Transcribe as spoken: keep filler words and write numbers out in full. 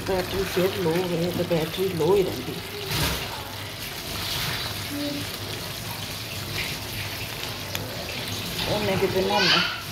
battery फिर लो है तो बैटरी लो ही रही उन्हें कितने